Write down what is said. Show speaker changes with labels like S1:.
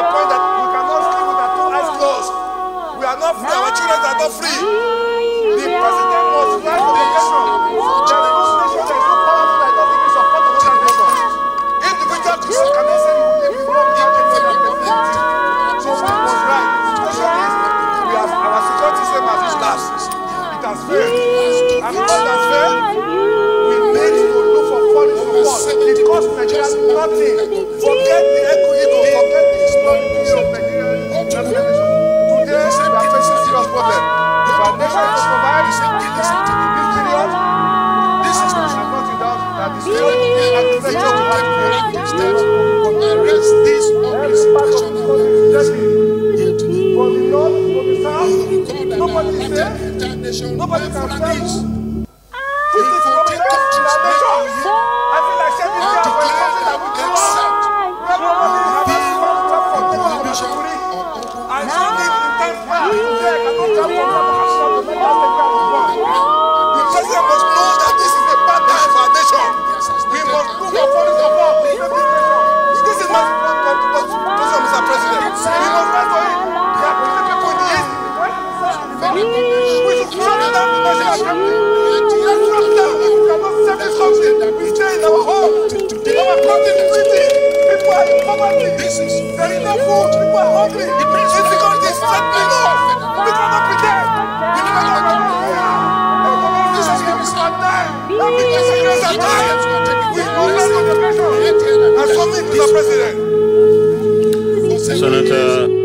S1: a point that we cannot sleep with our two eyes closed. We are not free. Our children are not free. The president must rise for education. There is no nation that is so powerful that I don't think is support of other nations. Individual Christians cannot say you live in one country for their presidency. So we must rise. The situation is we have our security system has collapsed. It has failed. And because it has failed, we need to look for foreign support. It costs Nigeria nothing. Forget the ego, forget the historical of Nigerian nationalism. Today, we are facing serious problem. If our nation is to survive this period, this is not enough that the spirit of agriculture will have to arrest this ugly situation. From the north to the south, nobody is there. Nobody can stand. 50 kilometers in our nation. I feel like shedding tears for a country that we grew up. Where nobody has come from Maiduguri. I still live in 10th class. Today I cannot come from Maiduguri to make us take care of one. The president must know that this is a bad time for our nation. We must look for foreign support to save this nation. This is not Mr. President. We must fight for it. We are putting people in the east, in the west, in the south, in the north. We should shut down the national assembly. Let's shut down. If we cannot save this country, we stay in our home. Our country is pretty. People are in poverty. There is no food. People are hungry. Insecurity is threatening us. We cannot pretend. We cannot pretend. This is going to start dying. Because Nigerians are dying. We must have education. And submit to the president.
S2: Senator